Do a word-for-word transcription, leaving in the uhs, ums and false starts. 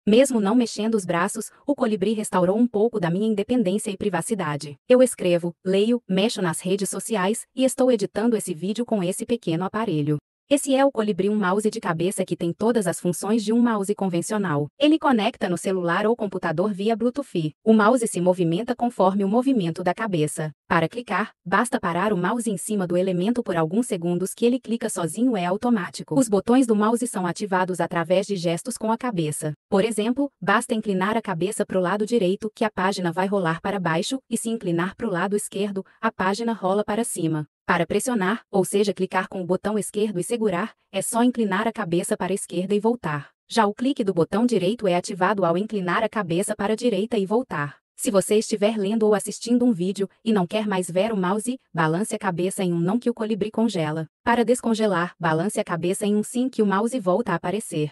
Mesmo não mexendo os braços, o colibri restaurou um pouco da minha independência e privacidade. Eu escrevo, leio, mexo nas redes sociais e estou editando esse vídeo com esse pequeno aparelho. Esse é o Colibri, um mouse de cabeça que tem todas as funções de um mouse convencional. Ele conecta no celular ou computador via Bluetooth. O mouse se movimenta conforme o movimento da cabeça. Para clicar, basta parar o mouse em cima do elemento por alguns segundos que ele clica sozinho, é automático. Os botões do mouse são ativados através de gestos com a cabeça. Por exemplo, basta inclinar a cabeça para o lado direito que a página vai rolar para baixo, e se inclinar para o lado esquerdo, a página rola para cima. Para pressionar, ou seja, clicar com o botão esquerdo e segurar, é só inclinar a cabeça para a esquerda e voltar. Já o clique do botão direito é ativado ao inclinar a cabeça para a direita e voltar. Se você estiver lendo ou assistindo um vídeo e não quer mais ver o mouse, balance a cabeça em um não que o colibri congela. Para descongelar, balance a cabeça em um sim que o mouse volta a aparecer.